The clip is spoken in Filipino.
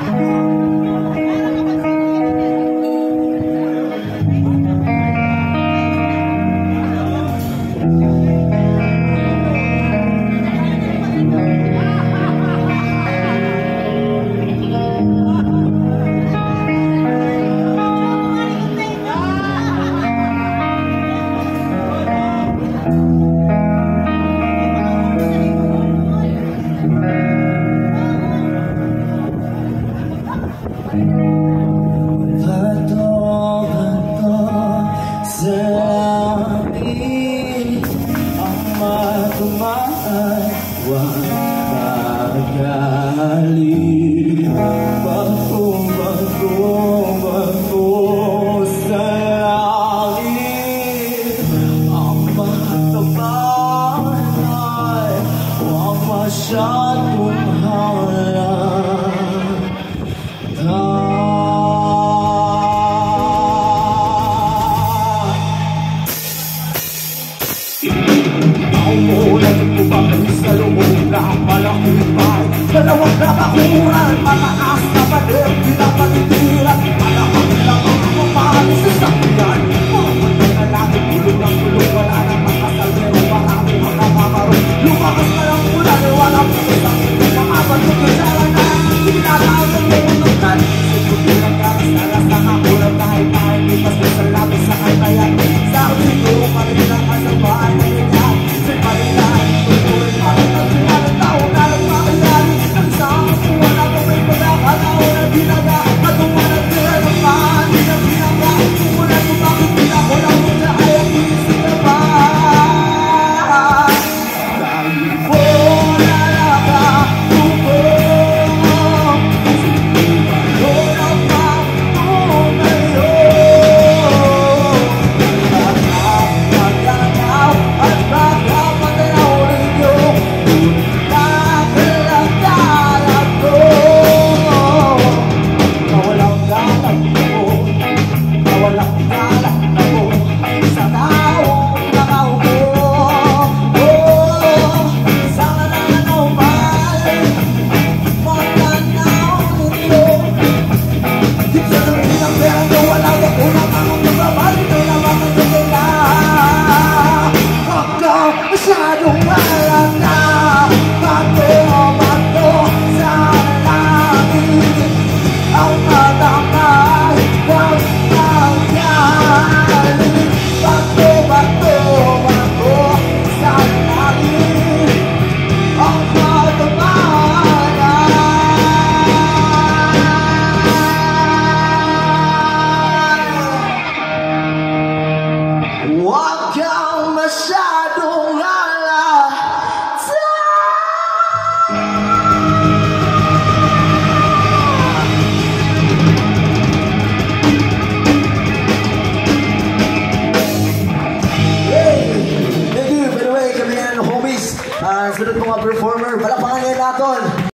Dalawang nakakuran, mataas na pader, pinapalitiran. Malakang lang ang kumahali sa sakyan. Mga munday na langit, tulog ng tulog, wala nang makasalero, marami makakamaro. Lumakas na lang mula, wala po sa sakit. Mga bato ko sara na, tinatawag ng lumunukan. Sigutin ang karas, naras na kakulang kahit tayo, lipas na sa labis sa kantayan. Sa akin siguro, parin lang ka sa bahay na ganyan. Sa parilahan, tutuloy pa rin ang sinanong tao na lang makilala. Wala ko may pagkakalaw na binaga at umanag nila ng mahali na binaga. Kumulan ko bakit pinakula mo na ay ang inisip na ba? Dahil po nalaka tuko siguro na pato ngayon. Pagkakaganaw at pagkakaganaw ninyo. Sunod mga performer, palapangan ngayon natin.